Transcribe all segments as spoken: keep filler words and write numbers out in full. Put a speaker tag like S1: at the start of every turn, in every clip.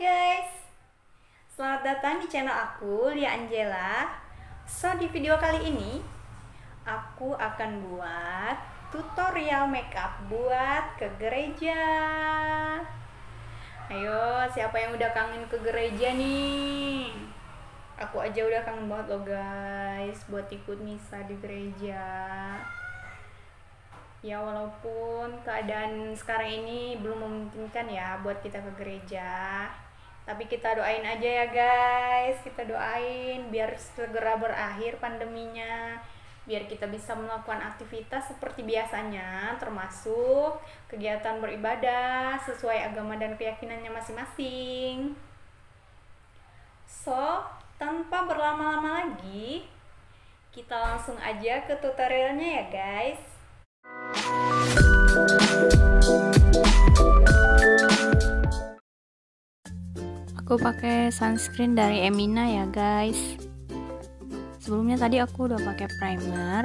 S1: guys, selamat datang di channel aku, Lia Angela. So, di video kali ini aku akan buat tutorial makeup buat ke gereja. Ayo, siapa yang udah kangen ke gereja nih? Aku aja udah kangen banget loh guys, buat ikut misa di gereja. Ya walaupun keadaan sekarang ini belum memungkinkan ya buat kita ke gereja, tapi kita doain aja ya guys, kita doain biar segera berakhir pandeminya, biar kita bisa melakukan aktivitas seperti biasanya, termasuk kegiatan beribadah sesuai agama dan keyakinannya masing-masing. So, tanpa berlama-lama lagi, kita langsung aja ke tutorialnya ya guys. Aku pakai sunscreen dari Emina ya guys. Sebelumnya tadi aku udah pakai primer,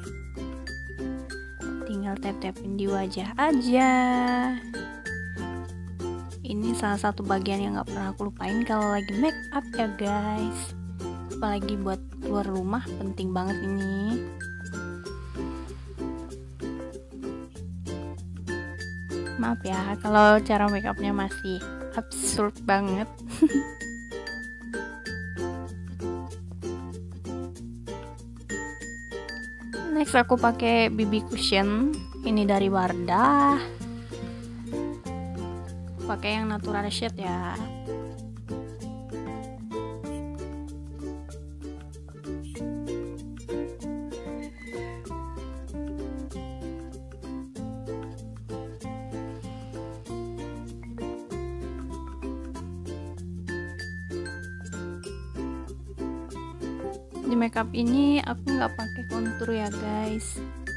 S1: tinggal tap-tapin di wajah aja. Ini salah satu bagian yang gak pernah aku lupain kalau lagi make up ya guys, apalagi buat keluar rumah, penting banget ini. Maaf ya kalau cara make upnya masih absurd banget. Next aku pakai B B cushion, ini dari Wardah. Pakai yang natural shade ya. Di makeup ini aku nggak pakai contour ya guys,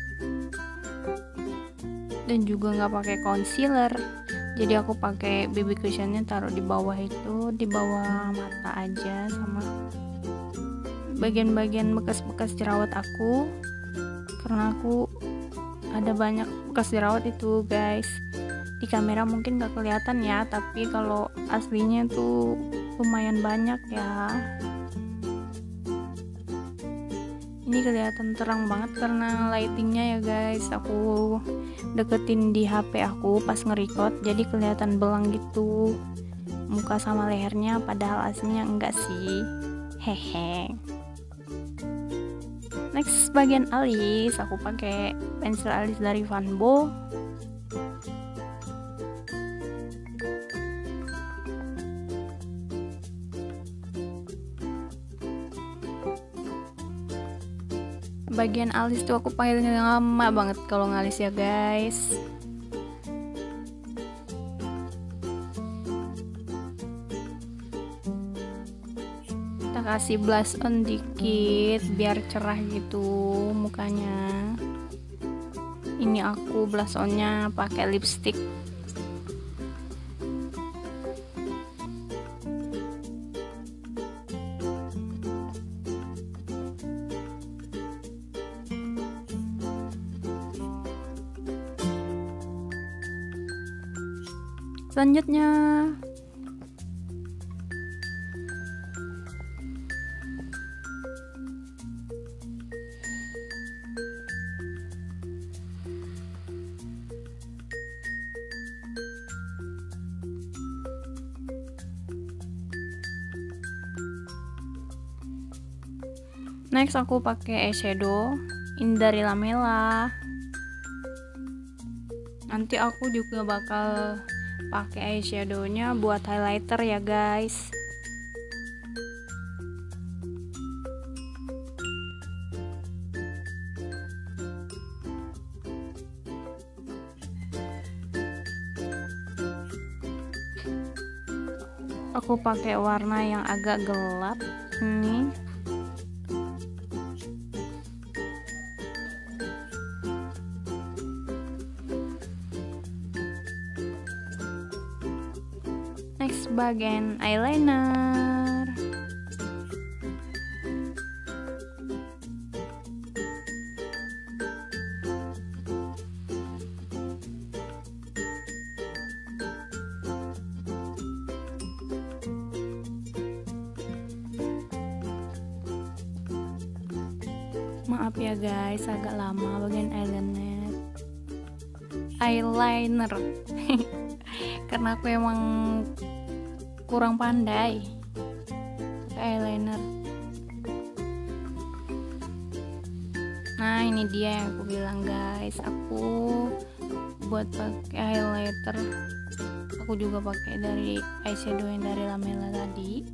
S1: dan juga nggak pakai concealer. Jadi aku pakai B B cushionnya taruh di bawah, itu di bawah mata aja, sama bagian-bagian bekas-bekas jerawat aku, karena aku ada banyak bekas jerawat itu guys. Di kamera mungkin nggak kelihatan ya, tapi kalau aslinya tuh lumayan banyak ya. Ini kelihatan terang banget karena lightingnya ya guys. Aku deketin di H P aku pas nge-record, jadi kelihatan belang gitu muka sama lehernya, padahal aslinya enggak sih, hehe. Next bagian alis, aku pakai pensil alis dari Van Bo. Bagian alis tuh aku pakai lama banget kalau ngalis ya guys. Kita kasih blush on dikit biar cerah gitu mukanya. Ini aku blush onnya pakai lipstick. Selanjutnya Next aku pakai eyeshadow ini dari Lamela. Nanti aku juga bakal pakai eyeshadownya buat highlighter ya guys. Aku pakai warna yang agak gelap ini. Next bagian eyeliner. Maaf ya guys, agak lama bagian eyeliner. Eyeliner. Karena aku emang kurang pandai eyeliner. Nah, ini dia yang aku bilang guys, aku buat pakai highlighter. Aku juga pakai dari eyeshadow yang dari Lamela tadi.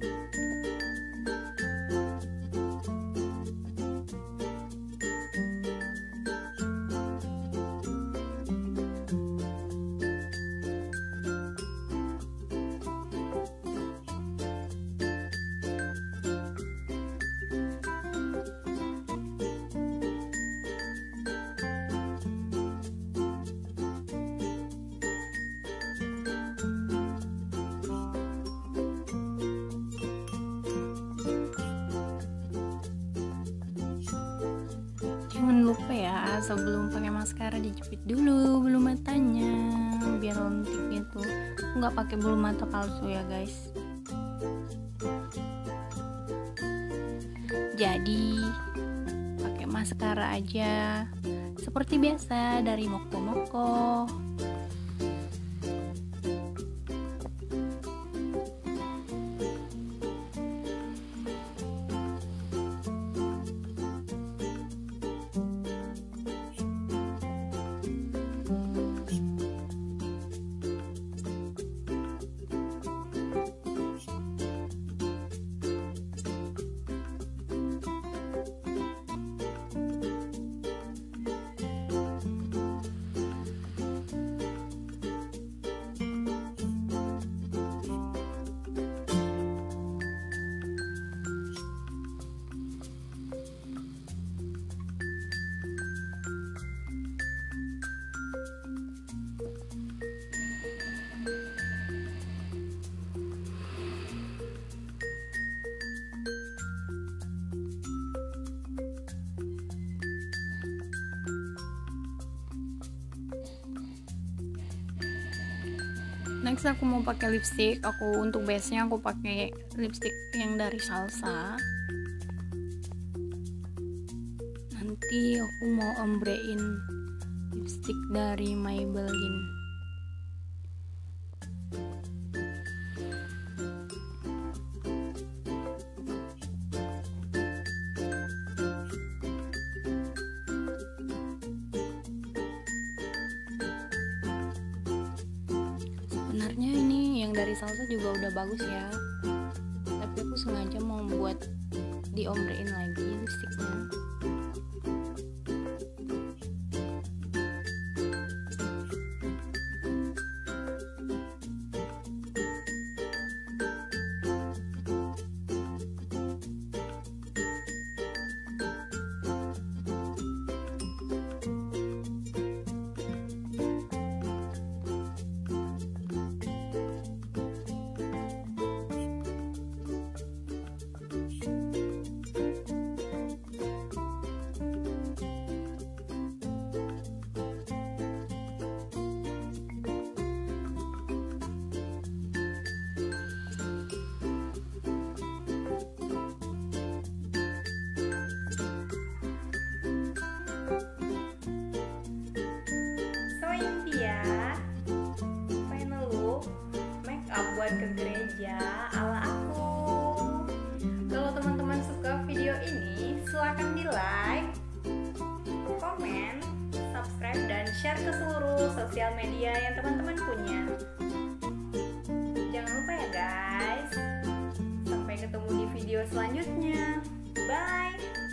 S1: Jangan lupa ya, sebelum pakai maskara dijepit dulu bulu matanya biar lentik gitu. Aku nggak pakai bulu mata palsu ya guys. Jadi pakai maskara aja seperti biasa dari Moko Moko. Next aku mau pakai lipstick. Aku untuk base nya aku pakai lipstick yang dari Salsa. Nanti aku mau ombrein lipstick dari Maybelline. Sebenarnya ini yang dari Salsa juga udah bagus ya, tapi aku sengaja mau buat diombrein lagi lipstiknya. Buat ke gereja ala aku. Kalau teman-teman suka video ini, silahkan di like, komen, subscribe, dan share ke seluruh sosial media yang teman-teman punya. Jangan lupa ya guys. Sampai ketemu di video selanjutnya. Bye.